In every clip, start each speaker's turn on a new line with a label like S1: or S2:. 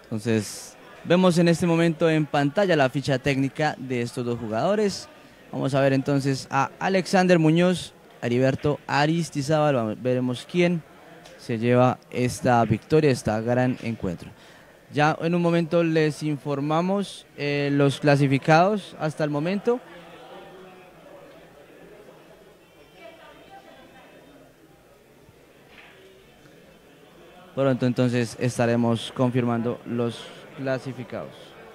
S1: Entonces, vemos en este momento en pantalla la ficha técnica de estos dos jugadores. Vamos a ver entonces a Alexander Muñoz, Heriberto Aristizábal. Veremos quién se lleva esta victoria, este gran encuentro. Ya en un momento les informamos los clasificados hasta el momento. Pronto entonces estaremos confirmando los clasificados.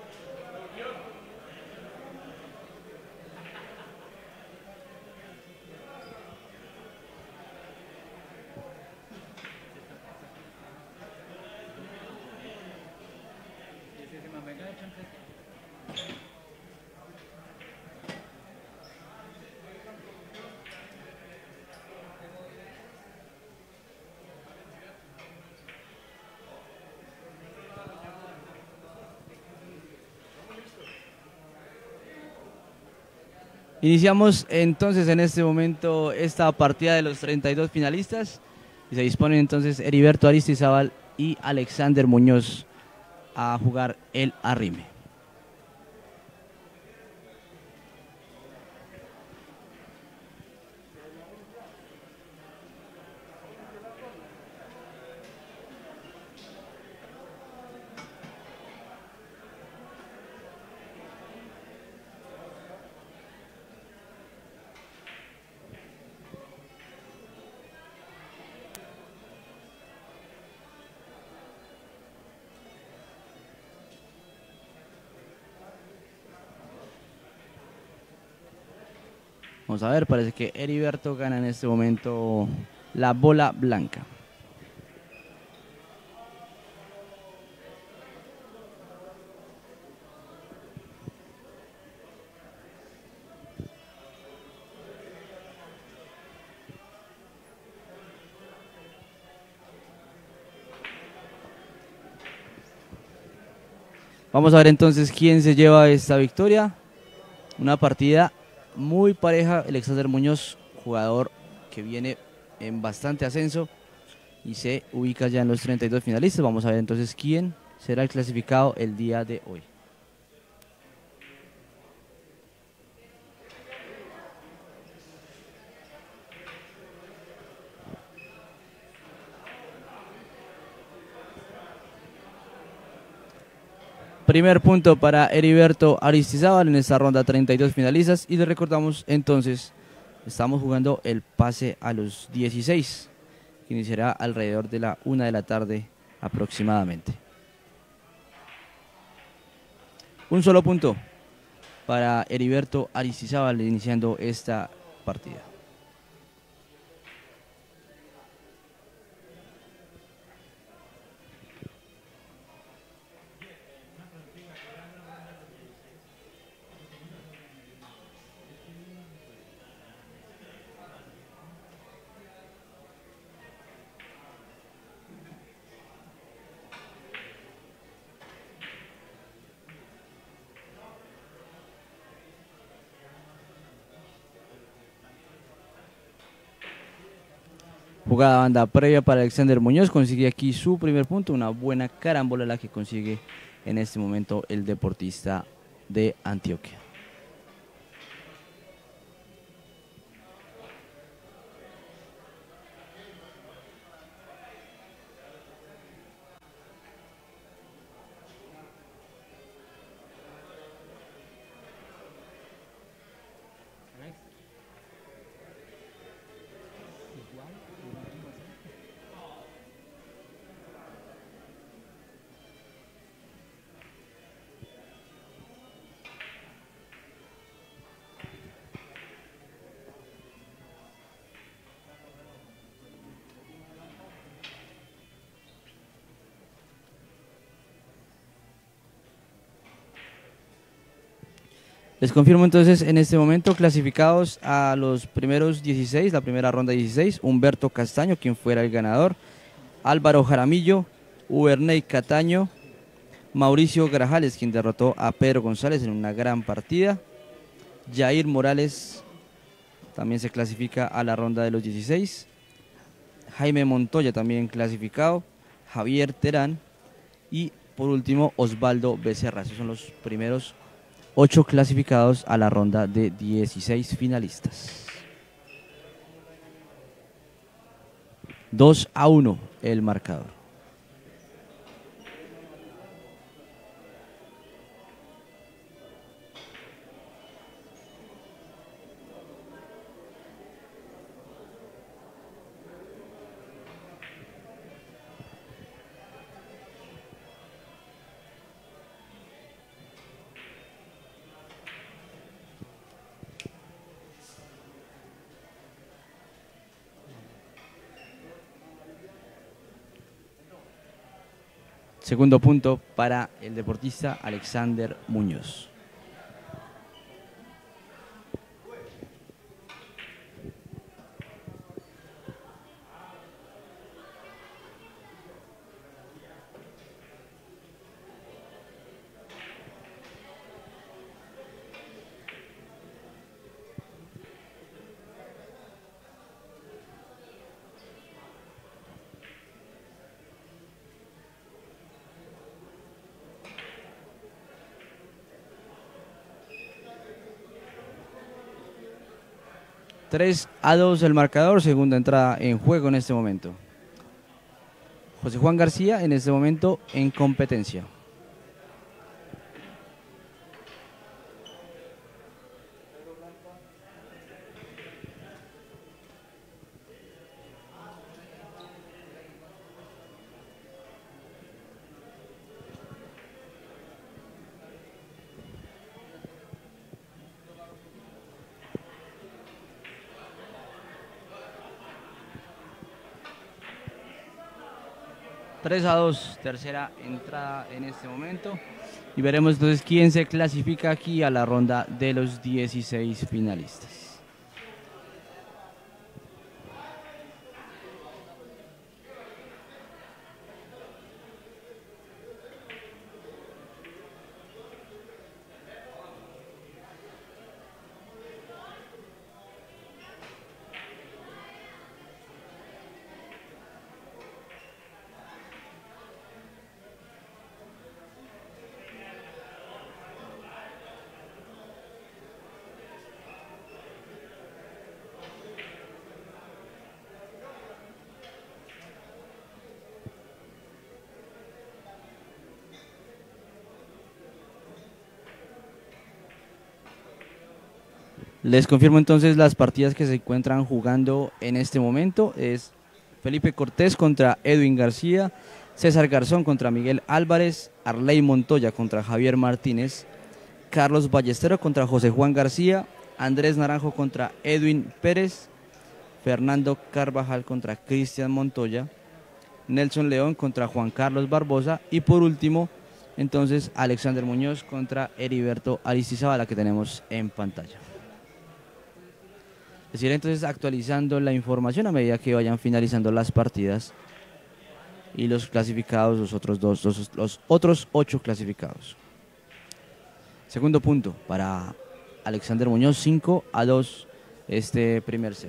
S1: Iniciamos entonces en este momento esta partida de los 32 finalistas y se disponen entonces Heriberto Aristizábal y Alexander Muñoz a jugar el arrime. Vamos a ver, parece que Heriberto gana en este momento la bola blanca. Vamos a ver entonces quién se lleva esta victoria. Una partida muy pareja. Alexander Muñoz, jugador que viene en bastante ascenso y se ubica ya en los 32 finalistas. Vamos a ver entonces quién será el clasificado el día de hoy. Primer punto para Heriberto Aristizábal en esta ronda 32 finalistas. Y les recordamos entonces, estamos jugando el pase a los 16, que iniciará alrededor de la 1 de la tarde aproximadamente. Un solo punto para Heriberto Aristizábal iniciando esta partida. Jugada banda previa para Alexander Muñoz, consigue aquí su primer punto, una buena carambola la que consigue en este momento el deportista de Antioquia. Les confirmo entonces en este momento clasificados a los primeros 16, la primera ronda 16, Humberto Castaño, quien fuera el ganador, Álvaro Jaramillo, Uberney Cataño, Mauricio Grajales, quien derrotó a Pedro González en una gran partida, Jair Morales también se clasifica a la ronda de los 16, Jaime Montoya también clasificado, Javier Terán y por último Osvaldo Becerra. Esos son los primeros 8 clasificados a la ronda de 16 finalistas. 2-1 el marcador. Segundo punto para el deportista Alexander Muñoz. (3-2) el marcador, segunda entrada en juego en este momento. José Juan García en este momento en competencia. (3-2), tercera entrada en este momento. Y veremos entonces quién se clasifica aquí a la ronda de los 16 finalistas. Les confirmo entonces las partidas que se encuentran jugando en este momento. Es Felipe Cortés contra Edwin García, César Garzón contra Miguel Álvarez, Arley Montoya contra Javier Martínez, Carlos Ballestero contra José Juan García, Andrés Naranjo contra Edwin Pérez, Fernando Carvajal contra Cristian Montoya, Nelson León contra Juan Carlos Barbosa y por último entonces Alexander Muñoz contra Heriberto Aristizábal, que tenemos en pantalla. Es decir, entonces actualizando la información a medida que vayan finalizando las partidas y los clasificados, los otros 8 clasificados. Segundo punto para Alexander Muñoz, 5-2 este primer set.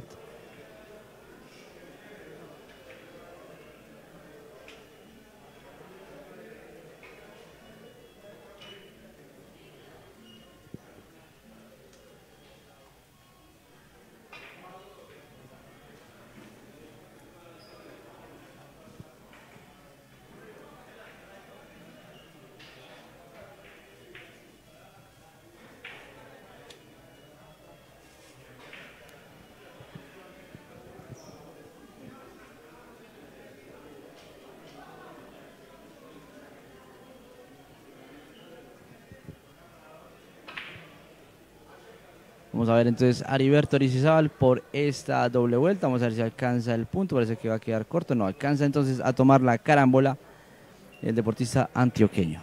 S1: Vamos a ver entonces a Heriberto Aristizábal por esta doble vuelta. Vamos a ver si alcanza el punto. Parece que va a quedar corto. No alcanza entonces a tomar la carambola el deportista antioqueño.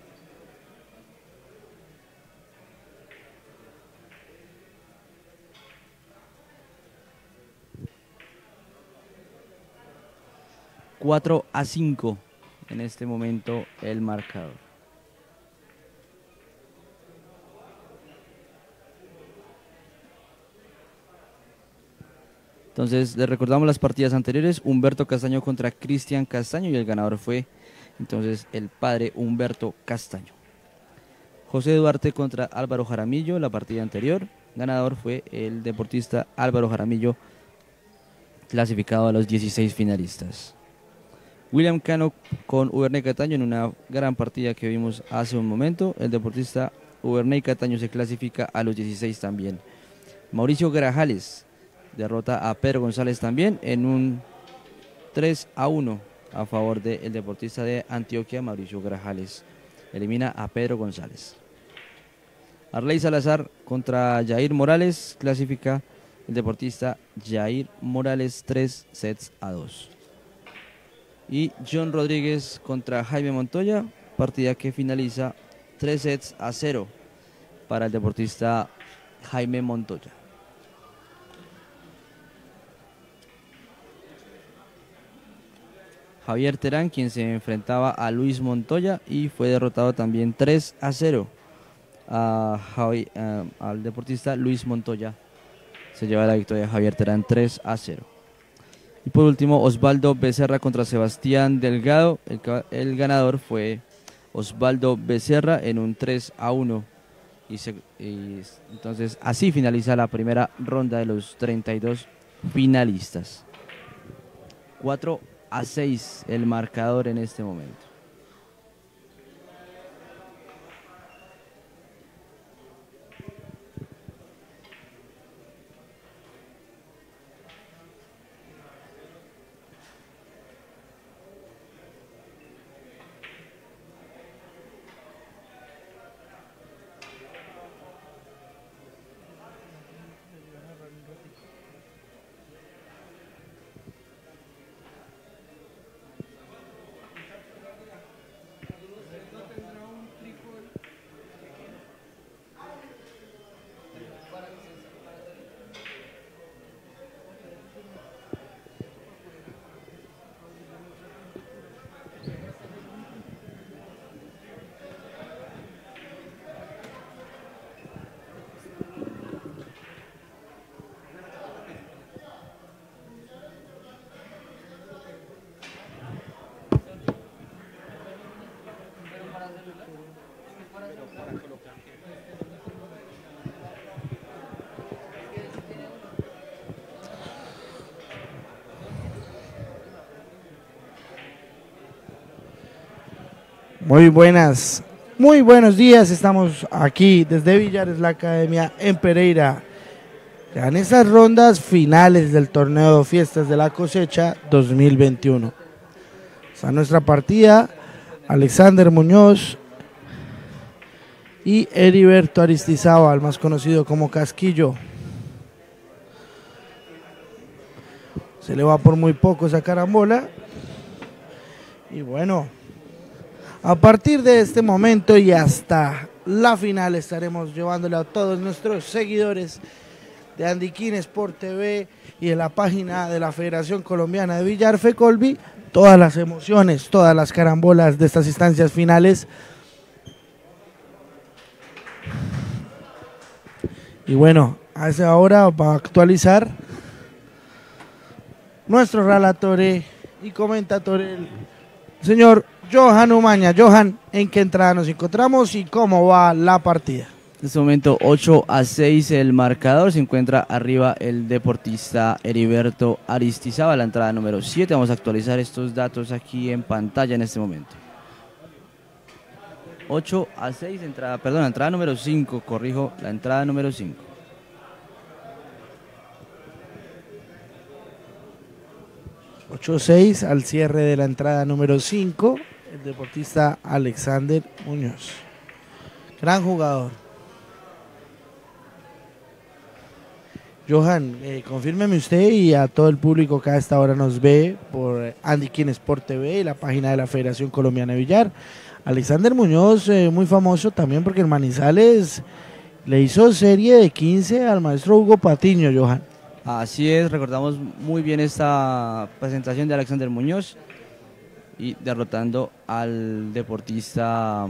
S1: (4-5) en este momento el marcador. Entonces, les recordamos las partidas anteriores: Humberto Castaño contra Cristian Castaño, y el ganador fue entonces el padre Humberto Castaño. José Duarte contra Álvaro Jaramillo, la partida anterior. Ganador fue el deportista Álvaro Jaramillo, clasificado a los 16 finalistas. William Cano con Uberney Cataño en una gran partida que vimos hace un momento. El deportista Uberney Cataño se clasifica a los 16 también. Mauricio Grajales derrota a Pedro González también en un 3-1 a favor del deportista de Antioquia, Mauricio Grajales. Elimina a Pedro González. Arley Salazar contra Jair Morales, clasifica el deportista Jair Morales 3-2. Y John Rodríguez contra Jaime Montoya, partida que finaliza 3-0 para el deportista Jaime Montoya. Javier Terán, quien se enfrentaba a Luis Montoya y fue derrotado también 3-0 al deportista Luis Montoya. Se lleva la victoria Javier Terán 3-0. Y por último, Osvaldo Becerra contra Sebastián Delgado. El ganador fue Osvaldo Becerra en un 3-1. Y entonces así finaliza la primera ronda de los 32 finalistas. 4-6 el marcador en este momento.
S2: Muy buenos días, estamos aquí desde Villares, la Academia en Pereira, en esas rondas finales del torneo Fiestas de la Cosecha 2021. Está nuestra partida, Alexander Muñoz y Heriberto Aristizábal, más conocido como Casquillo. Se le va por muy poco esa carambola. Y bueno, a partir de este momento y hasta la final estaremos llevándole a todos nuestros seguidores de Andiquín Sport TV y de la página de la Federación Colombiana de Billar FECOLBI todas las emociones, todas las carambolas de estas instancias finales. Y bueno, a esa hora va a actualizar nuestro relator y comentador, el señor Johan Umaña. Johan, ¿en qué entrada nos encontramos y cómo va la partida?
S1: En este momento 8-6 el marcador, se encuentra arriba el deportista Heriberto Aristizábal, la entrada número 7. Vamos a actualizar estos datos aquí en pantalla en este momento. 8-6, entrada número 5, corrijo, la entrada número 5.
S2: ...8-6 al cierre de la entrada número 5, el deportista Alexander Muñoz. Gran jugador. Johan, confírmeme usted y a todo el público que a esta hora nos ve por Andiquín Sport TV y la página de la Federación Colombiana de Billar. Alexander Muñoz, muy famoso también porque en Manizales le hizo serie de 15 al maestro Hugo Patiño, Johan.
S1: Así es, recordamos muy bien esta presentación de Alexander Muñoz y derrotando al deportista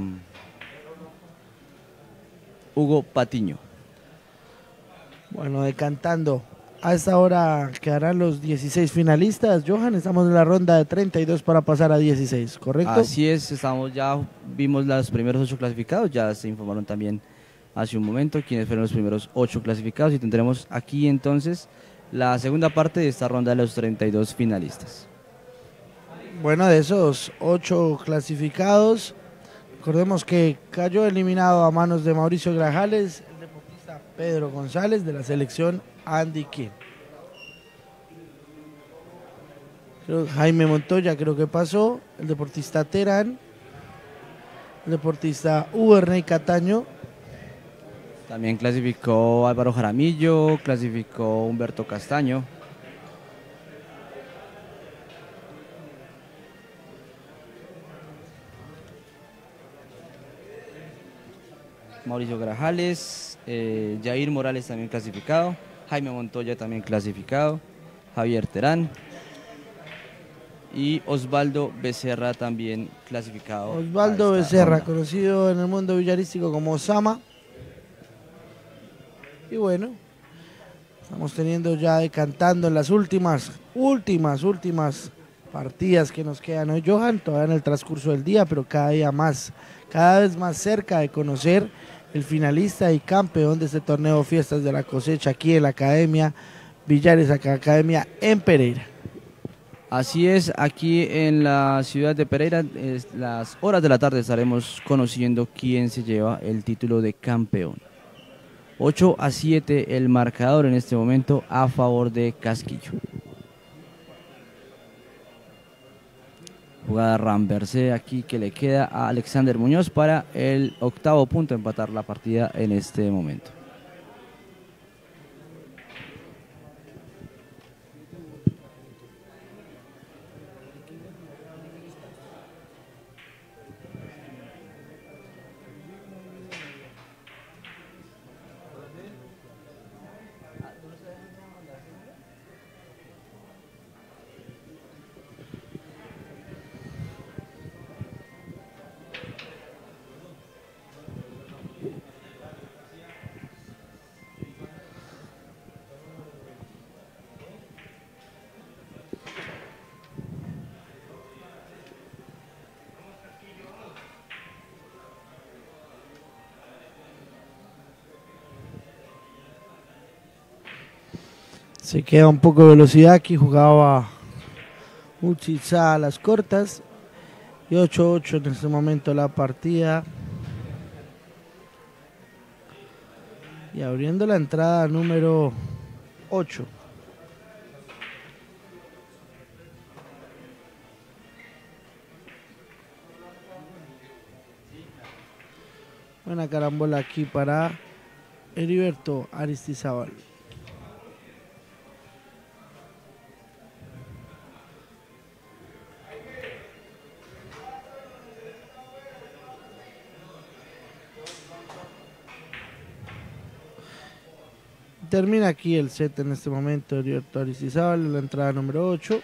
S1: Hugo Patiño.
S2: Bueno, decantando A esta hora quedarán los 16 finalistas. Johan, estamos en la ronda de 32 para pasar a 16, ¿correcto?
S1: Así es, vimos los primeros 8 clasificados, ya se informaron también hace un momento quiénes fueron los primeros 8 clasificados y tendremos aquí entonces la segunda parte de esta ronda de los 32 finalistas.
S2: Bueno, de esos 8 clasificados, recordemos que cayó eliminado a manos de Mauricio Grajales el deportista Pedro González de la selección Andy King. Jaime Montoya creo que pasó, el deportista Terán, el deportista Uberney Cataño.
S1: También clasificó Álvaro Jaramillo, clasificó Humberto Castaño. Mauricio Grajales, Jair Morales también clasificado, Jaime Montoya también clasificado, Javier Terán y Osvaldo Becerra también clasificado.
S2: Osvaldo Becerra, conocido en el mundo villarístico como Osama. Y bueno, estamos teniendo ya decantando en las últimas partidas que nos quedan hoy, Johan, todavía en el transcurso del día, pero cada vez más cerca de conocer el finalista y campeón de este torneo Fiestas de la Cosecha aquí en la Academia Villares Academia en Pereira.
S1: Así es, aquí en la ciudad de Pereira, las horas de la tarde estaremos conociendo quién se lleva el título de campeón. 8-7 el marcador en este momento a favor de Casquillo. Jugada ramversé aquí que le queda a Alexander Muñoz para el octavo punto, empatar la partida en este momento.
S2: Se queda un poco de velocidad aquí, jugaba Uchiza a las cortas y 8-8 en este momento la partida. Y abriendo la entrada número 8. Buena carambola aquí para Heriberto Aristizábal. Termina aquí el set en este momento, Heriberto Aristizábal en la entrada número 8.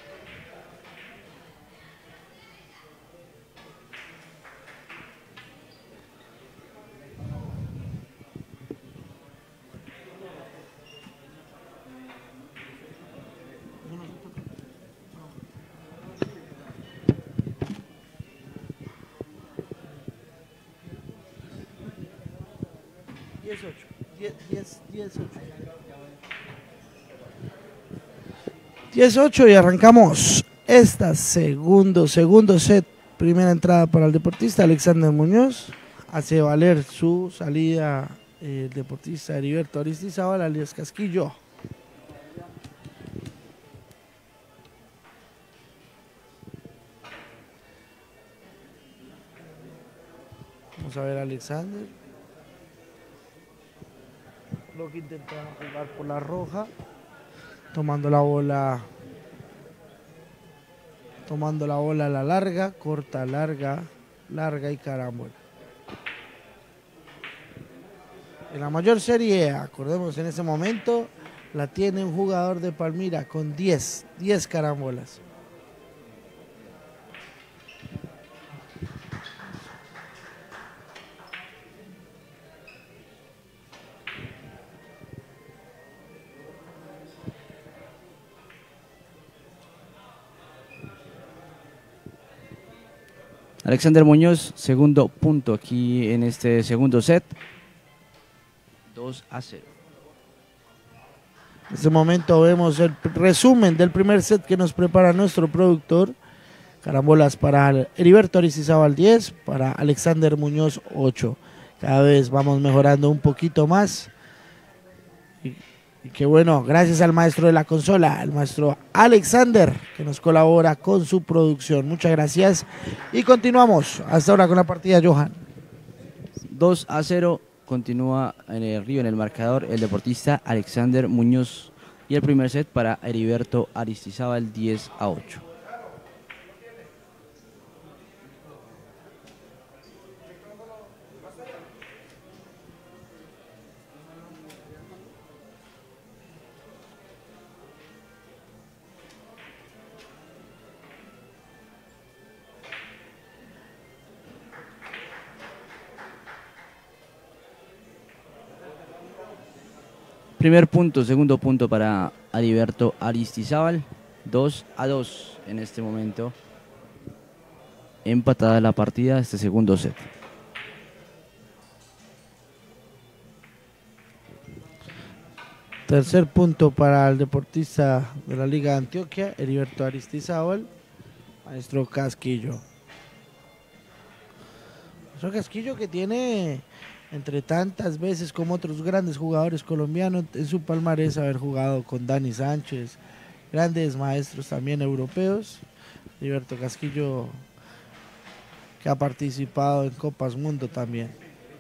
S2: ...10-8 y arrancamos esta segundo set. Primera entrada para el deportista Alexander Muñoz. Hace valer su salida el deportista Heriberto Aristizábal, alias Casquillo. Vamos a ver a Alexander. Lo que intenta jugar por la roja. Tomando la bola a la larga, corta, larga y carambola. En la mayor serie, acordemos en ese momento, la tiene un jugador de Palmira con 10 carambolas.
S1: Alexander Muñoz, segundo punto aquí en este segundo set. 2-0.
S2: En este momento vemos el resumen del primer set que nos prepara nuestro productor. Carambolas para Heriberto Aristizábal 10, para Alexander Muñoz 8. Cada vez vamos mejorando un poquito más. Y que bueno, gracias al maestro de la consola, el maestro Alexander, que nos colabora con su producción. Muchas gracias. Y continuamos hasta ahora con la partida, Johan.
S1: 2-0. Continúa en el río, en el marcador, el deportista Alexander Muñoz. Y el primer set para Heriberto Aristizábal 10-8. Primer punto, segundo punto para Heriberto Aristizábal, 2-2 en este momento. Empatada la partida, este segundo set.
S2: Tercer punto para el deportista de la Liga de Antioquia, Heriberto Aristizábal, maestro Casquillo. Maestro Casquillo que tiene, entre tantas veces como otros grandes jugadores colombianos, en su palmarés haber jugado con Dani Sánchez, grandes maestros también europeos. Heriberto Casquillo que ha participado en Copas Mundo también.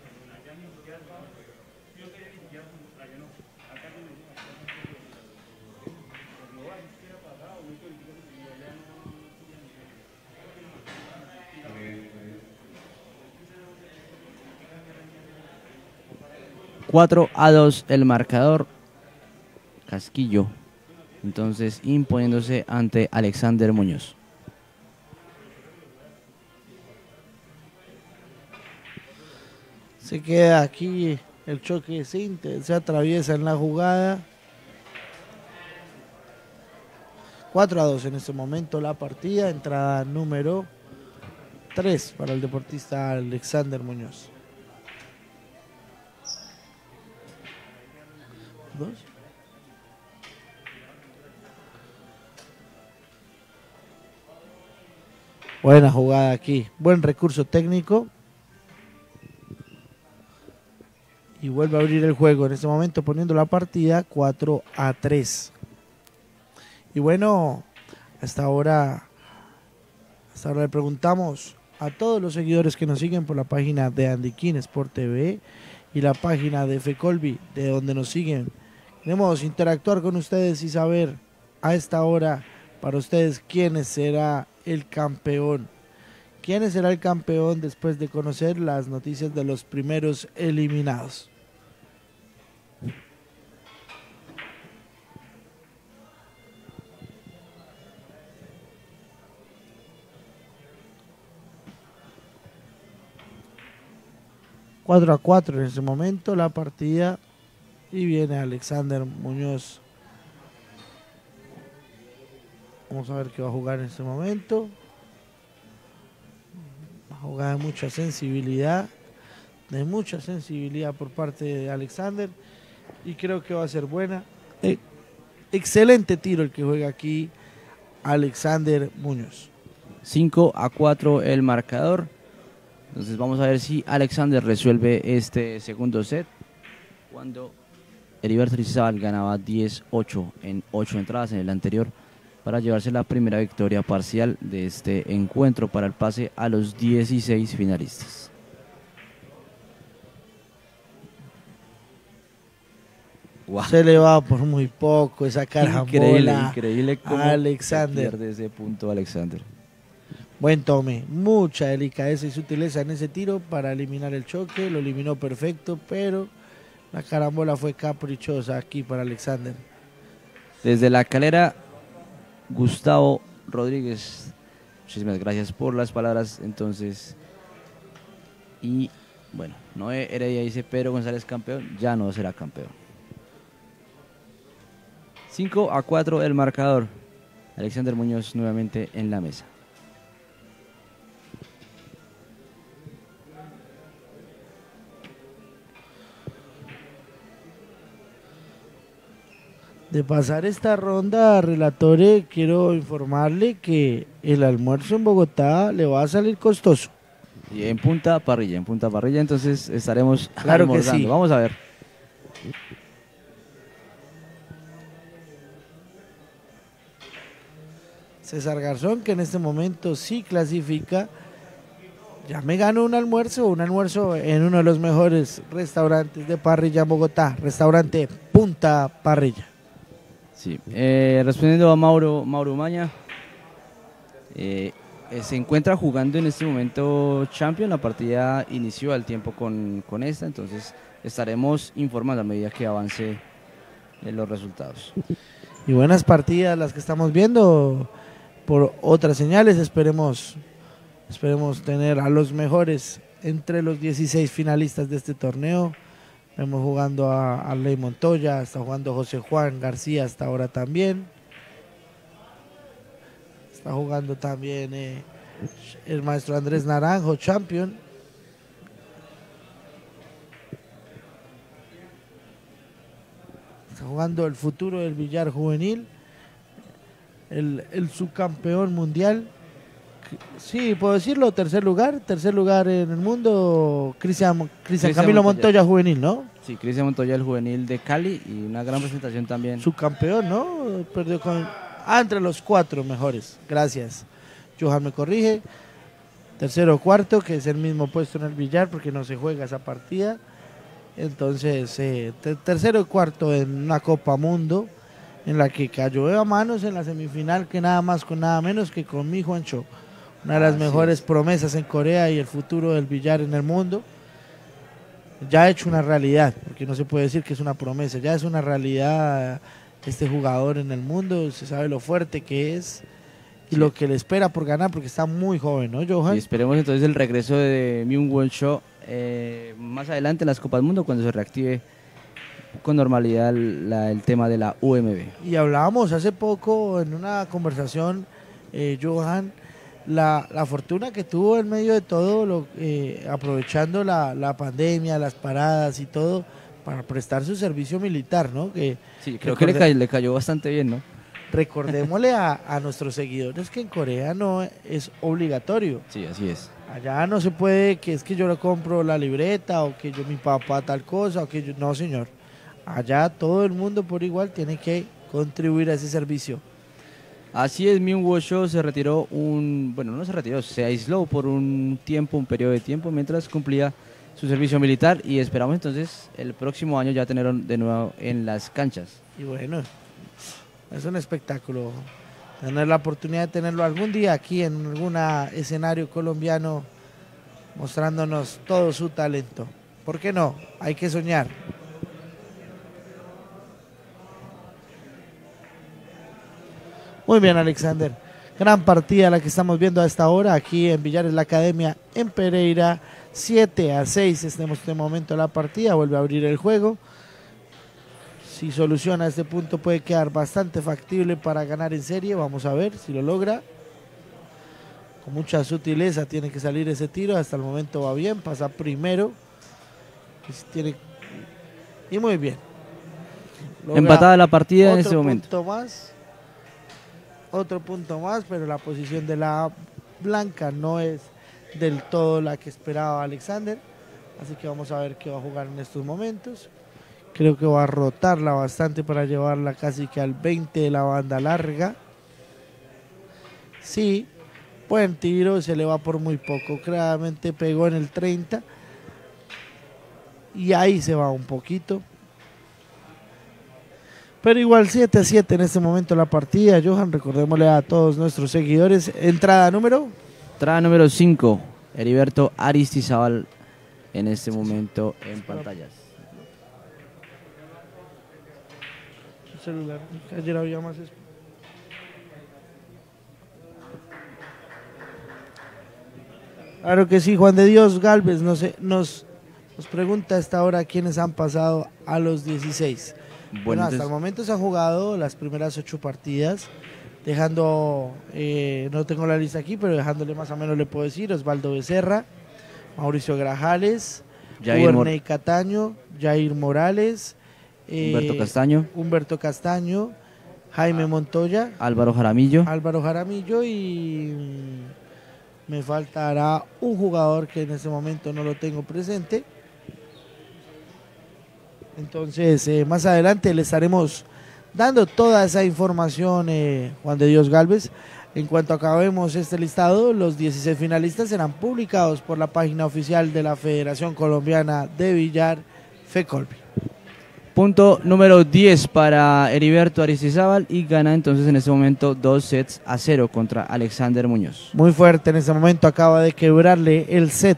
S1: Cuatro a 2 el marcador. Casquillo, entonces imponiéndose ante Alexander Muñoz.
S2: Se queda aquí el choque, se atraviesa en la jugada. 4-2 en este momento la partida, entrada número 3 para el deportista Alexander Muñoz. 2. Buena jugada aquí, buen recurso técnico. Y vuelve a abrir el juego en este momento poniendo la partida 4-3. Y bueno, hasta ahora le preguntamos a todos los seguidores que nos siguen por la página de Andiquín Sport TV y la página de Fecolvi, de donde nos siguen. Queremos interactuar con ustedes y saber a esta hora para ustedes quién será el campeón. ¿Quién será el campeón después de conocer las noticias de los primeros eliminados? Cuatro a 4 en ese momento la partida y viene Alexander Muñoz. Vamos a ver qué va a jugar en este momento. Una jugada de mucha sensibilidad por parte de Alexander y creo que va a ser buena. Excelente tiro el que juega aquí Alexander Muñoz.
S1: 5-4 el marcador. Entonces vamos a ver si Alexander resuelve este segundo set. Cuando Heriberto Aristizábal ganaba 10-8 en 8 entradas en el anterior, para llevarse la primera victoria parcial de este encuentro para el pase a los 16 finalistas.
S2: Wow. Se le va por muy poco esa carambola.
S1: Increíble cómo
S2: Alexander
S1: pierde ese punto Alexander.
S2: Buen tome, mucha delicadeza y sutileza en ese tiro para eliminar el choque, lo eliminó perfecto, pero la carambola fue caprichosa aquí para Alexander.
S1: Desde la Calera, Gustavo Rodríguez, muchísimas gracias por las palabras. Entonces, y bueno, Noé Heredia dice: Pedro González campeón, ya no será campeón. 5-4 el marcador. Alexander Muñoz nuevamente en la mesa.
S2: De pasar esta ronda, relatore, quiero informarle que el almuerzo en Bogotá le va a salir costoso.
S1: Y en Punta Parrilla, entonces estaremos
S2: Claro que
S1: almorzando.
S2: sí.
S1: Vamos a ver.
S2: César Garzón, que en este momento sí clasifica, ya me gano un almuerzo en uno de los mejores restaurantes de parrilla en Bogotá, restaurante Punta Parrilla.
S1: Sí. Respondiendo a Mauro Maña, se encuentra jugando en este momento Champions. La partida inició al tiempo con esta, entonces estaremos informando a medida que avance los resultados.
S2: Y buenas partidas las que estamos viendo por otras señales. Esperemos tener a los mejores entre los 16 finalistas de este torneo. Vemos jugando a Arley Montoya, está jugando José Juan García hasta ahora también. Está jugando también el maestro Andrés Naranjo, champion. Está jugando el futuro del billar juvenil, el subcampeón mundial. Sí, puedo decirlo, tercer lugar en el mundo, Cristian Camilo Montoya juvenil, ¿no?
S1: Sí, Cristian Montoya, el juvenil de Cali, y una gran presentación también.
S2: Subcampeón, ¿no? Perdió entre los 4 mejores. Gracias. Johan me corrige. Tercero o cuarto, que es el mismo puesto en el billar porque no se juega esa partida. Entonces, tercero o cuarto en una Copa Mundo en la que cayó a manos en la semifinal, que nada más con nada menos que con Mi Juan Cho. Una de las mejores promesas en Corea y el futuro del billar en el mundo. Ya ha hecho una realidad, porque no se puede decir que es una promesa, ya es una realidad este jugador en el mundo. Se sabe lo fuerte que es y lo que le espera por ganar, porque está muy joven, ¿no, Johan?
S1: Y esperemos entonces el regreso de Myung-Won Cho más adelante en las Copas del Mundo, cuando se reactive con normalidad el tema de la UMB.
S2: Y hablábamos hace poco en una conversación, Johan, la fortuna que tuvo en medio de todo, aprovechando la pandemia, las paradas y todo, para prestar su servicio militar, ¿no?
S1: Sí, creo que le cayó bastante bien, ¿no?
S2: Recordémosle a nuestros seguidores que en Corea no es obligatorio.
S1: Sí, así es.
S2: Allá no se puede que es que yo le compro la libreta o que mi papá tal cosa o que yo... No, señor. Allá todo el mundo por igual tiene que contribuir a ese servicio.
S1: Así es, Myung-Won Cho se retiró se aisló por un periodo de tiempo mientras cumplía su servicio militar, y esperamos entonces el próximo año ya tenerlo de nuevo en las canchas.
S2: Y bueno, es un espectáculo tener la oportunidad de tenerlo algún día aquí en algún escenario colombiano mostrándonos todo su talento. ¿Por qué no? Hay que soñar. Muy bien, Alexander. Gran partida la que estamos viendo a esta hora aquí en Billares La Academia en Pereira. 7-6 en este momento la partida. Vuelve a abrir el juego. Si soluciona este punto puede quedar bastante factible para ganar en serie. Vamos a ver si lo logra. Con mucha sutileza tiene que salir ese tiro. Hasta el momento va bien. Pasa primero. Y muy bien.
S1: Logra empatada la partida en ese momento.
S2: Otro punto más, pero la posición de la blanca no es del todo la que esperaba Alexander. Así que vamos a ver qué va a jugar en estos momentos. Creo que va a rotarla bastante para llevarla casi que al 20 de la banda larga. Sí, buen tiro, se le va por muy poco. Claramente pegó en el 30. Y ahí se va un poquito. Pero igual 7-7 en este momento la partida, Johan. Recordémosle a todos nuestros seguidores. Entrada número
S1: 5, Heriberto Aristizábal en este momento en pantallas.
S2: Celular, ayer había más. Claro que sí, Juan de Dios Galvez nos pregunta a esta hora quiénes han pasado a los 16. Bueno, hasta el momento se han jugado las primeras 8 partidas, dejando, no tengo la lista aquí, pero dejándole más o menos le puedo decir: Osvaldo Becerra, Mauricio Grajales, Uerney Cataño, Jair Morales, Humberto Castaño, Jaime Montoya,
S1: Álvaro
S2: Jaramillo y me faltará un jugador que en este momento no lo tengo presente. Entonces, más adelante le estaremos dando toda esa información, Juan de Dios Gálvez. En cuanto acabemos este listado, los 16 finalistas serán publicados por la página oficial de la Federación Colombiana de Billar, FECOLBI.
S1: Punto número 10 para Heriberto Aristizábal y gana entonces en este momento 2-0 contra Alexander Muñoz.
S2: Muy fuerte en este momento, acaba de quebrarle el set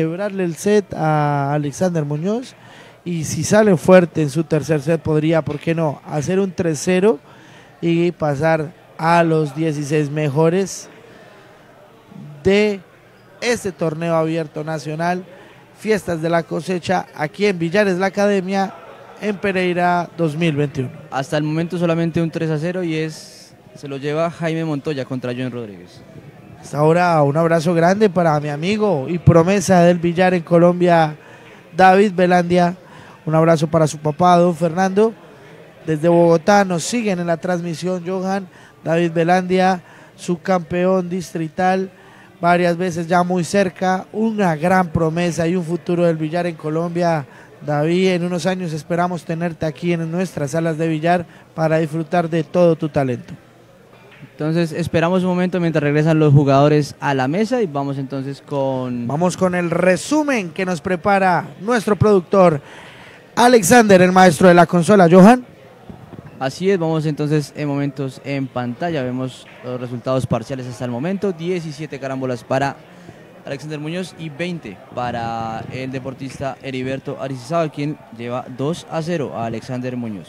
S2: a Alexander Muñoz, y si sale fuerte en su tercer set podría, ¿por qué no?, hacer un 3-0 y pasar a los 16 mejores de este torneo abierto nacional, Fiestas de la Cosecha, aquí en Villares La Academia, en Pereira 2021.
S1: Hasta el momento solamente un 3-0 y se lo lleva Jaime Montoya contra John Rodríguez.
S2: Hasta ahora un abrazo grande para mi amigo y promesa del billar en Colombia, David Belandia. Un abrazo para su papá, don Fernando. Desde Bogotá nos siguen en la transmisión, Johan. David Belandia, subcampeón distrital, varias veces ya muy cerca, una gran promesa y un futuro del billar en Colombia. David, en unos años esperamos tenerte aquí en nuestras salas de billar para disfrutar de todo tu talento.
S1: Entonces esperamos un momento mientras regresan los jugadores a la mesa y vamos entonces con...
S2: Vamos con el resumen que nos prepara nuestro productor Alexander, el maestro de la consola, Johan.
S1: Así es, vamos entonces en momentos en pantalla, vemos los resultados parciales hasta el momento, 17 carambolas para Alexander Muñoz y 20 para el deportista Heriberto Aristizábal, quien lleva 2-0 a Alexander Muñoz.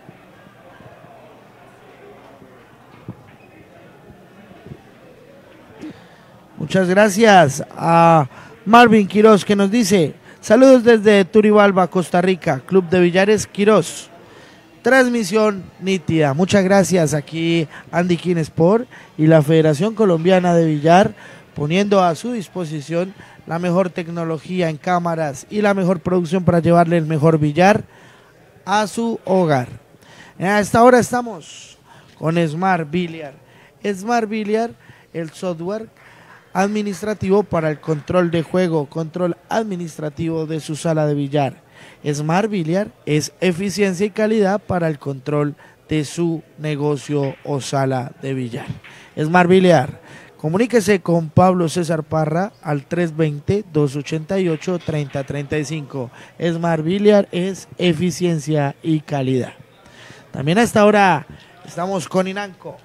S2: Muchas gracias a Marvin Quiroz, que nos dice: saludos desde Turibalba, Costa Rica, Club de Billares Quiroz. Transmisión nítida. Muchas gracias aquí Andy King Sport y la Federación Colombiana de Billar, poniendo a su disposición la mejor tecnología en cámaras y la mejor producción para llevarle el mejor billar a su hogar. A esta hora estamos con Smart Billiard. Smart Billiard, el software administrativo para el control de juego, control administrativo de su sala de billar. Smart Billiard es eficiencia y calidad para el control de su negocio o sala de billar. Smart Billiard, comuníquese con Pablo César Parra al 320-288-3035. Smart Billiard es eficiencia y calidad. También a esta hora estamos con Inanco.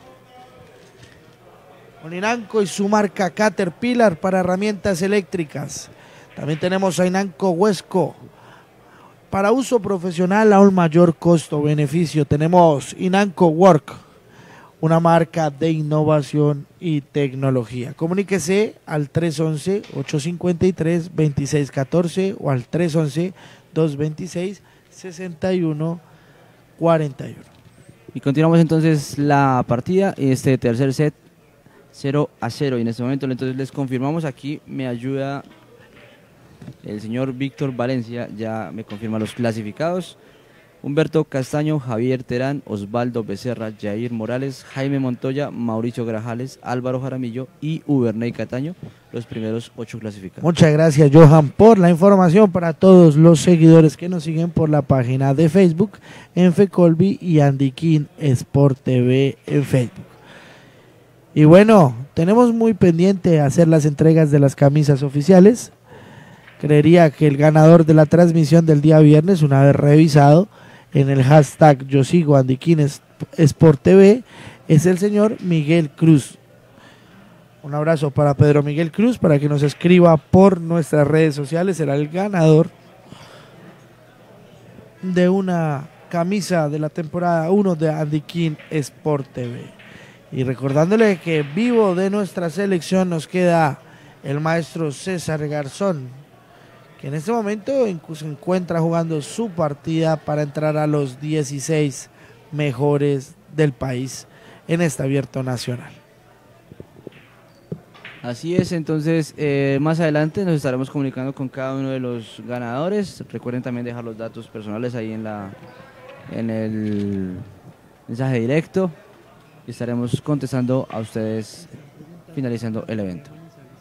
S2: Con Inanco y su marca Caterpillar para herramientas eléctricas. También tenemos a Inanco Huesco para uso profesional a un mayor costo-beneficio. Tenemos Inanco Work, una marca de innovación y tecnología. Comuníquese al 311-853-2614 o al 311-226-6141.
S1: Y continuamos entonces la partida, este tercer set 0-0, y en este momento entonces les confirmamos, aquí me ayuda el señor Víctor Valencia, ya me confirma los clasificados: Humberto Castaño, Javier Terán, Osvaldo Becerra, Jair Morales, Jaime Montoya, Mauricio Grajales, Álvaro Jaramillo y Uberney Cataño, los primeros 8 clasificados.
S2: Muchas gracias, Johan, por la información. Para todos los seguidores que nos siguen por la página de Facebook en FECOLBI y Andy King Sport TV en Facebook. Y bueno, tenemos muy pendiente hacer las entregas de las camisas oficiales. Creería que el ganador de la transmisión del día viernes, una vez revisado en el hashtag Yo Sigo Andy King Sport TV, es el señor Miguel Cruz. Un abrazo para Pedro Miguel Cruz, para que nos escriba por nuestras redes sociales. Será el ganador de una camisa de la temporada 1 de Andy King Sport TV. Y recordándole que vivo de nuestra selección nos queda el maestro César Garzón, que en este momento se encuentra jugando su partida para entrar a los 16 mejores del país en este abierto nacional.
S1: Así es, entonces más adelante nos estaremos comunicando con cada uno de los ganadores. Recuerden también dejar los datos personales ahí en el mensaje directo y estaremos contestando a ustedes finalizando el evento.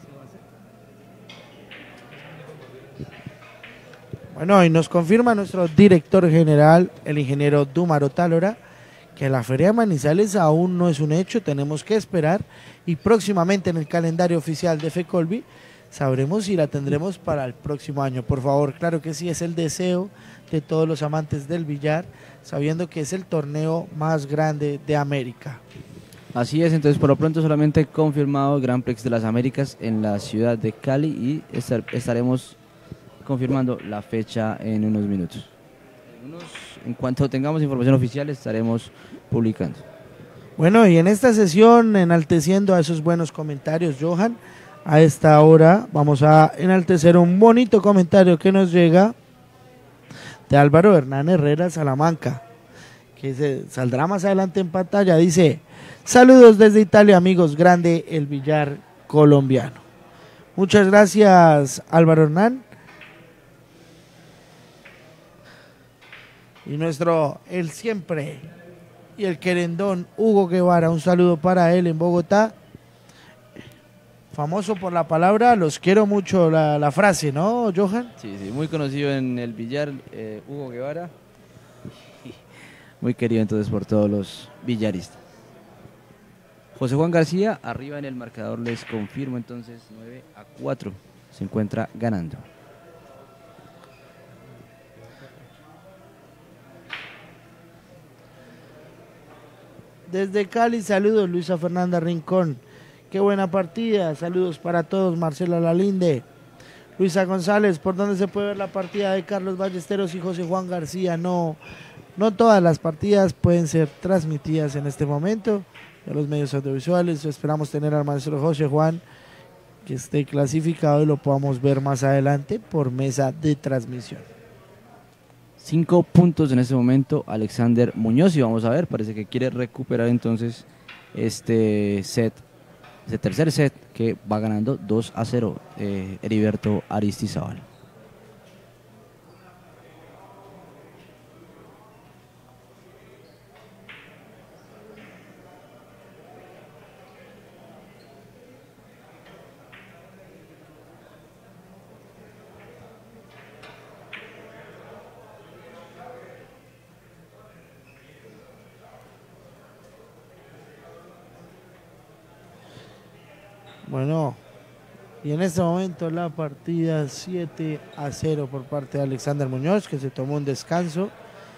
S2: Bueno, y nos confirma nuestro director general, el ingeniero Dúmaro Tálora, que la Feria de Manizales aún no es un hecho, tenemos que esperar y próximamente en el calendario oficial de FECOLBI sabremos si la tendremos para el próximo año. Por favor, claro que sí, es el deseo de todos los amantes del billar, sabiendo que es el torneo más grande de América.
S1: Así es, entonces por lo pronto solamente confirmado el Grand Prix de las Américas en la ciudad de Cali y estaremos confirmando la fecha en unos minutos. En cuanto tengamos información oficial estaremos publicando.
S2: Bueno, y en esta sesión, enalteciendo a esos buenos comentarios, Johan, a esta hora vamos a enaltecer un bonito comentario que nos llega de Álvaro Hernán Herrera Salamanca, que saldrá más adelante en pantalla. Dice: saludos desde Italia, amigos, grande el billar colombiano. Muchas gracias, Álvaro Hernán. Y el siempre y el querendón Hugo Guevara, un saludo para él en Bogotá, famoso por la palabra los quiero mucho, la frase, ¿no, Johan?
S1: Sí, muy conocido en el billar, Hugo Guevara, muy querido entonces por todos los billaristas. José Juan García, arriba en el marcador, les confirmo entonces 9-4, se encuentra ganando.
S2: Desde Cali, saludos, Luisa Fernanda Rincón. Qué buena partida, saludos para todos, Marcela Lalinde. Luisa González, ¿por dónde se puede ver la partida de Carlos Ballesteros y José Juan García? No todas las partidas pueden ser transmitidas en este momento de los medios audiovisuales. Esperamos tener al maestro José Juan que esté clasificado y lo podamos ver más adelante por mesa de transmisión.
S1: 5 puntos en este momento Alexander Muñoz y vamos a ver, parece que quiere recuperar entonces este tercer set que va ganando 2-0 Heriberto Aristizábal.
S2: Bueno, y en este momento la partida 7-0 por parte de Alexander Muñoz, que se tomó un descanso.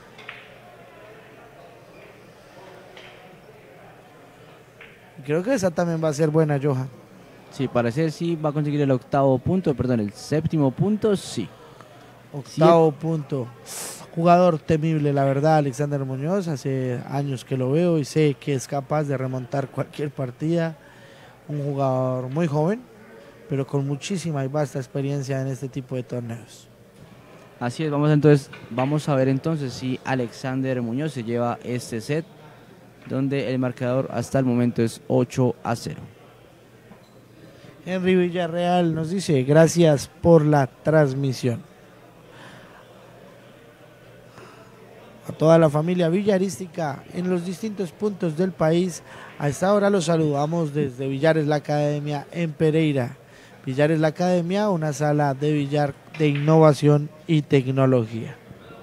S2: Creo que esa también va a ser buena, Johan.
S1: Sí, parece sí va a conseguir el el séptimo punto, sí.
S2: Octavo punto. Jugador temible, la verdad, Alexander Muñoz. Hace años que lo veo y sé que es capaz de remontar cualquier partida. Un jugador muy joven, pero con muchísima y vasta experiencia en este tipo de torneos.
S1: Así es, vamos a ver entonces si Alexander Muñoz se lleva este set, donde el marcador hasta el momento es 8-0.
S2: Henry Villarreal nos dice: gracias por la transmisión. A toda la familia villarística en los distintos puntos del país, a esta hora los saludamos desde Billares La Academia en Pereira. Billares La Academia, una sala de billar de innovación y tecnología.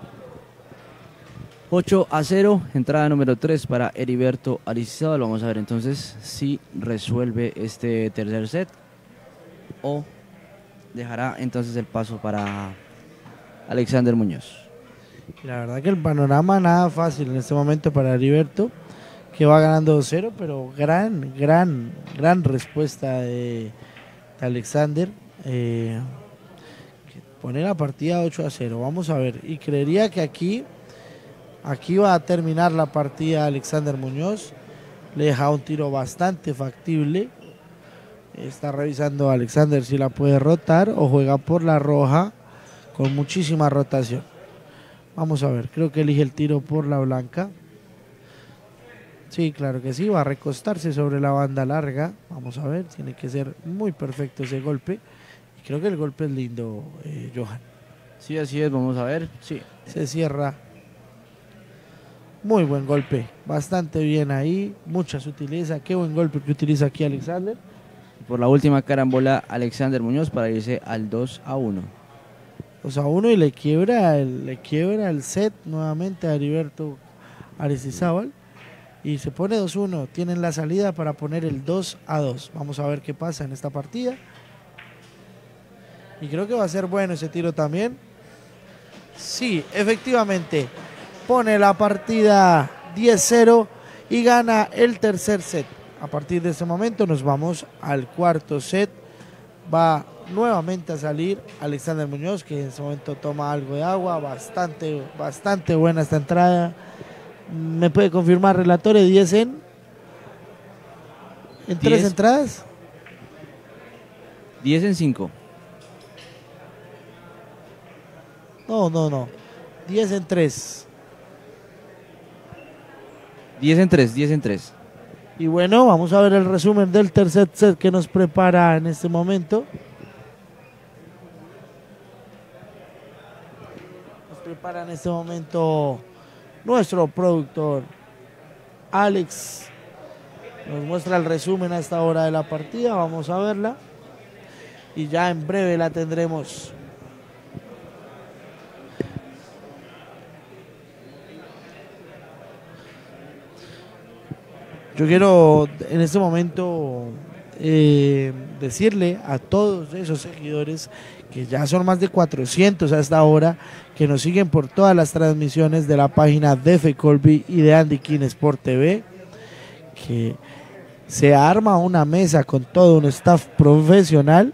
S1: 8-0, entrada número 3 para Heriberto Aristizábal. Vamos a ver entonces si resuelve este tercer set o dejará entonces el paso para Alexander Muñoz.
S2: La verdad que el panorama nada fácil en este momento para Heriberto, que va ganando 2-0, pero gran respuesta de Alexander, que pone la partida 8-0. Vamos a ver, y creería que aquí va a terminar la partida Alexander Muñoz. Le deja un tiro bastante factible. Está revisando Alexander si la puede rotar o juega por la roja con muchísima rotación. Vamos a ver, creo que elige el tiro por la blanca. Sí, claro que sí, va a recostarse sobre la banda larga. Vamos a ver, tiene que ser muy perfecto ese golpe. Y creo que el golpe es lindo, Johan.
S1: Sí, así es, vamos a ver. Sí.
S2: Se cierra. Muy buen golpe, bastante bien ahí, mucha sutileza. Qué buen golpe que utiliza aquí Alexander.
S1: Por la última carambola, Alexander Muñoz para irse al 2-1.
S2: 2-1 y le quiebra el set nuevamente a Heriberto Aristizábal. Y se pone 2-1. Tienen la salida para poner el 2-2. Vamos a ver qué pasa en esta partida. Y creo que va a ser bueno ese tiro también. Sí, efectivamente. Pone la partida 10-0 y gana el tercer set. A partir de ese momento nos vamos al cuarto set. Va nuevamente a salir Alexander Muñoz, que en ese momento toma algo de agua. Bastante buena esta entrada. ¿Me puede confirmar, relatore? 10 en 3 entradas.
S1: 10 en 5.
S2: No. 10 en 3.
S1: 10 en 3, 10 en 3.
S2: Y bueno, vamos a ver el resumen del tercer set que nos prepara en este momento. Nos prepara en este momento nuestro productor Alex. Nos muestra el resumen a esta hora de la partida. Vamos a verla. Y ya en breve la tendremos. Yo quiero en este momento decirle a todos esos seguidores, que ya son más de 400 hasta ahora, que nos siguen por todas las transmisiones de la página de F. Colby y de Andy King Sport TV, que se arma una mesa con todo un staff profesional